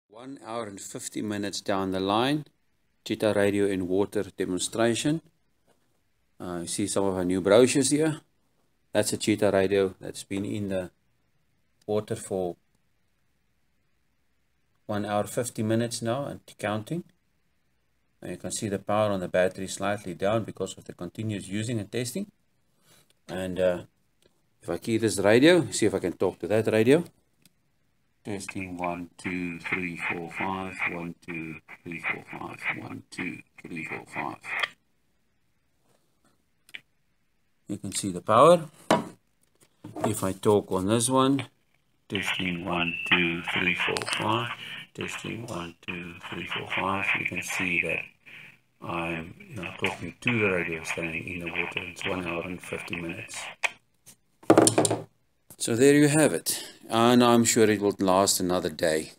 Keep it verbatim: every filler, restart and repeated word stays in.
One hour and fifty minutes down the line, Cheetah radio in water demonstration. Uh, you see some of our new brochures here. That's a Cheetah radio that's been in the water for one hour fifty minutes now and counting. And you can see the power on the battery slightly down because of the continuous using and testing. And uh, if I key this radio, see if I can talk to that radio. Testing one, two, three, four, five. One, two, three, four, five. One, two, three, four, five. You can see the power. If I talk on this one, testing one, two, three, four, five. Testing one, two, three, four, five. You can see that I'm you know, talking to the radio standing in the water. It's one hour and fifty minutes. So there you have it, and I'm sure it will last another day.